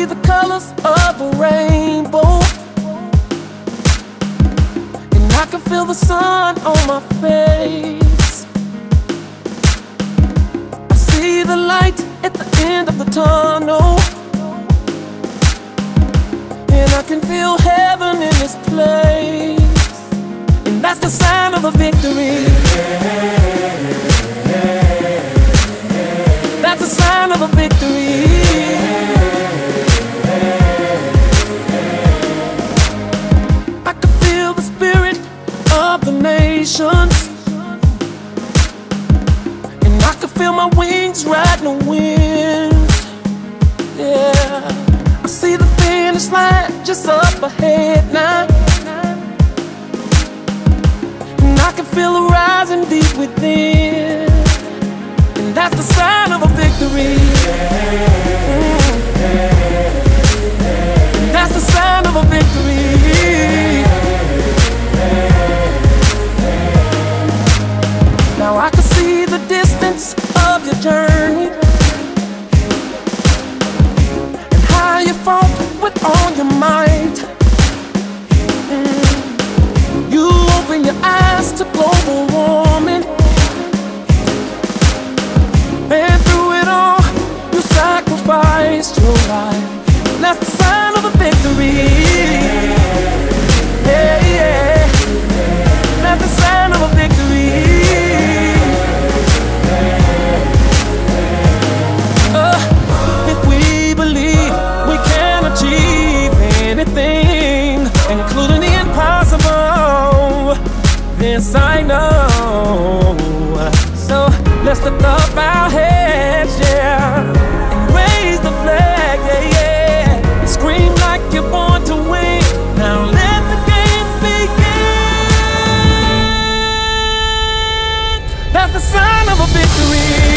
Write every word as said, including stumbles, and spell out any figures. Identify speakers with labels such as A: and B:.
A: see the colors of a rainbow, and I can feel the sun on my face. I see the light at the end of the tunnel, and I can feel heaven in this place. And that's the sign of a victory. That's a sign of a victory. I can feel the spirit of the nations, and I can feel my wings riding the wind. Yeah, I see the finish line just up ahead now, and I can feel it rising deep within. And that's the sign of a victory. Mm. And that's the sign of a victory. Now I can see the distance of your journey, and how you fought with all your might. Mm. You open your eyes to global warming, and through it all, you sacrificed your life. That's the sign of a victory. Yeah, yeah. That's the sign of a victory. Uh, if we believe we can achieve anything, including the impossible, this I know. So let's lift up our heads, yeah, and raise the flag, yeah, yeah, and scream like you're born to win. Now let the games begin. That's the sign of a victory.